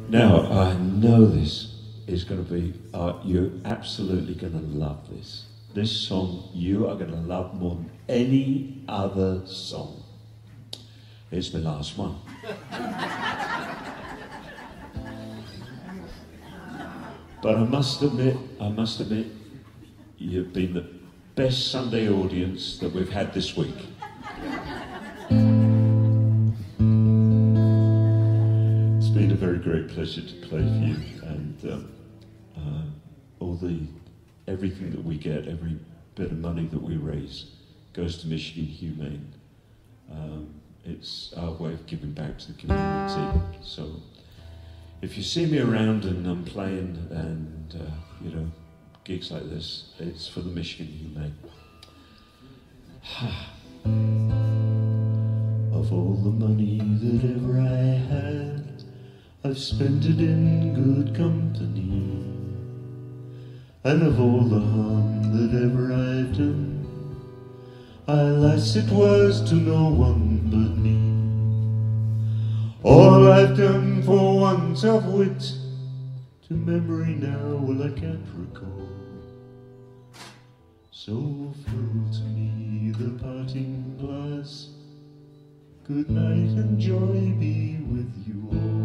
Now, I know this is going to be, you're absolutely going to love this. This song you are going to love more than any other song. It's my last one. But I must admit, you've been the best Sunday audience that we've had this week. It's been a very great pleasure to play for you, and everything that we get, every bit of money that we raise goes to Michigan Humane. It's our way of giving back to the community. So if you see me around and I'm playing and gigs like this, it's for the Michigan Humane. Of all the money that ever I had, I've spent it in good company. And of all the harm that ever I've done, alas, it was to no one but me. All I've done for want of wit, to memory now, well, I can't recall. So fill to me the parting glass. Good night and joy be with you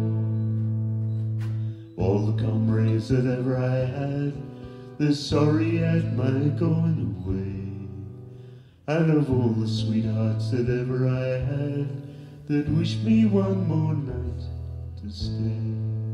all. All the comrades that ever I had, they're sorry at my going away. And of all the sweethearts that ever I had, that wish me one more night to stay.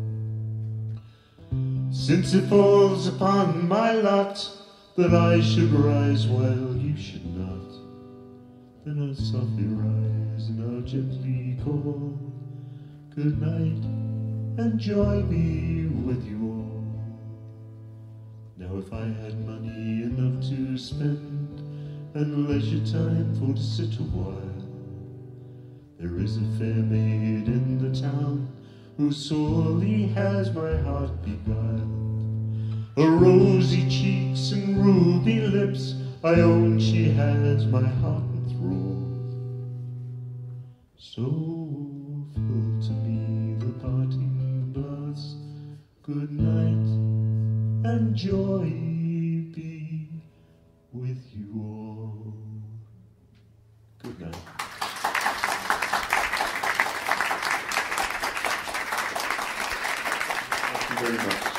Since it falls upon my lot that I should rise while you should not, then I'll softly rise and I'll gently call. Good night and joy be with you all. Now if I had money enough to spend and leisure time for to sit a while, there is a fair maid in the town who sorely has my heart beguiled. Her rosy cheeks and ruby lips, I own she has my heart enthralled. So fill to me the parting glass. Good night and joy be with you all. Good night. Thank you very much.